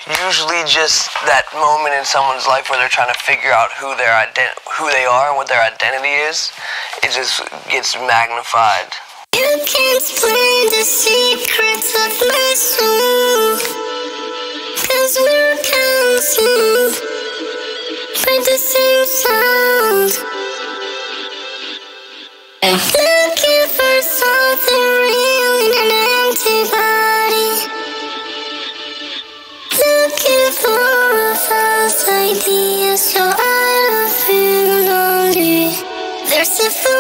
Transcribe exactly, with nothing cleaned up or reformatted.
usually just that moment in someone's life where they're trying to figure out who their ident- who they are and what their identity is. It just gets magnified. You can't explain the secrets of my soul, 'cause we're counting by the same sound. I'm looking for something real in an empty body, looking for a false idea so I don't feel lonely. There's a